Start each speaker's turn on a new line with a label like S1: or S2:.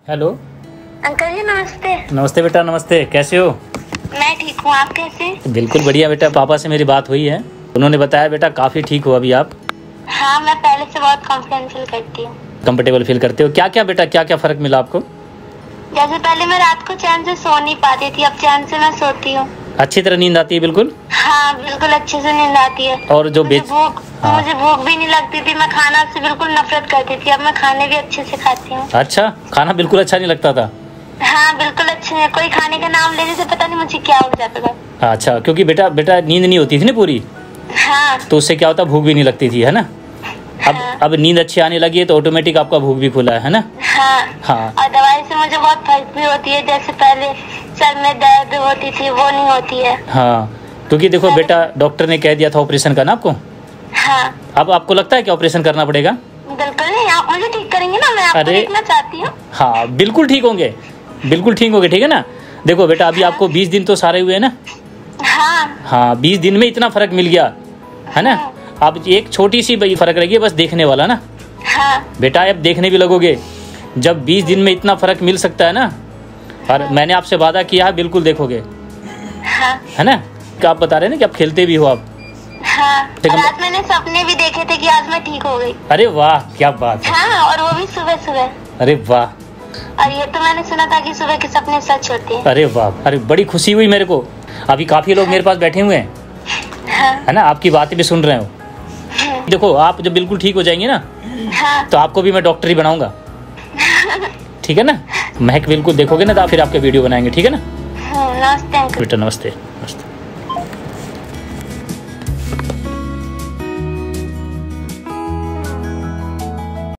S1: Hello
S2: uncle जी नमस्ते।
S1: नमस्ते बेटा, नमस्ते। कैसे हो?
S2: मैं ठीक हूँ, आप कैसे?
S1: बिल्कुल बढ़िया बेटा। पापा से मेरी बात हुई है, उन्होंने बताया बेटा काफ़ी ठीक हो अभी आप।
S2: हाँ, मैं पहले से बहुत कॉन्फिडेंस फील करती हूँ।
S1: कंफर्टेबल फील करते हो? क्या क्या बेटा, क्या क्या फ़र्क मिला आपको?
S2: जैसे पहले मैं रात को चैन से सो नहीं पाती थी, अब चैन से मैं सोती हूँ।
S1: अच्छी तरह नींद आती है? बिल्कुल।
S2: हाँ, बिल्कुल अच्छे से नींद आती है।
S1: और जो
S2: मुझे भूख भी नहीं लगती थी, मैं खाना से बिल्कुल नफरत करती थी, अब मैं खाने भी अच्छे से खाती हूँ।
S1: अच्छा, खाना बिल्कुल अच्छा नहीं लगता था?
S2: हाँ बिल्कुल अच्छे है, कोई खाने का नाम लेने से पता नहीं मुझे क्या हो जाता था।
S1: अच्छा, क्योंकि बेटा नींद नहीं होती थी ना पूरी,
S2: हाँ
S1: तो उससे क्या होता, भूख भी नहीं लगती थी, है ना? अब नींद अच्छी आने लगी है तो ऑटोमेटिक आपका भूख भी खुला है ना?
S2: हाँ। और दवाई से मुझे बहुत फर्क भी होती है, जैसे पहले सर में दर्द होती थी वो नहीं होती है।
S1: हाँ, क्योंकि देखो बेटा, डॉक्टर ने कह दिया था ऑपरेशन करना आपको।
S2: हाँ।
S1: अब आपको लगता है कि ऑपरेशन करना पड़ेगा?
S2: बिल्कुल नहीं, आप मुझे ठीक करेंगे ना, मैं आपको देखना चाहती हूँ।
S1: हाँ बिल्कुल ठीक होंगे, बिल्कुल ठीक होंगे, ठीक है ना? देखो बेटा, अभी आपको 20 दिन तो सारे हुए हैं ना? हाँ 20 दिन में इतना फर्क मिल गया है ना? अब एक छोटी सी फर्क रह गई, बस देखने वाला ना। बेटा अब देखने भी लगोगे, जब 20 दिन में इतना फर्क मिल सकता है ना, और मैंने आपसे वादा किया है बिल्कुल देखोगे, है ना? क्या आप बता रहे हैं ना कि आप खेलते भी हो आप?
S2: और आज मैंने सपने भी देखे थे कि आज मैं ठीक हो गई।
S1: अरे वाह, क्या बात है।
S2: हाँ, और वो भी सुबह सुबह।
S1: अरे वाह।
S2: और ये तो मैंने सुना था कि सुबह के सपने सच होते हैं।
S1: अरे वाह, अरे बड़ी खुशी हुई मेरे को। अभी काफी लोग मेरे पास बैठे हुए हैं, है ना? आपकी बातें भी सुन रहे हो। देखो, आप जब बिल्कुल ठीक हो जाएंगे ना, तो आपको भी मैं डॉक्टर ही बनाऊंगा, ठीक है ना? महक बिल्कुल देखोगे ना तो फिर आपके वीडियो बनाएंगे, ठीक है ना?
S2: नमस्ते अंकल।
S1: बेटा नमस्ते।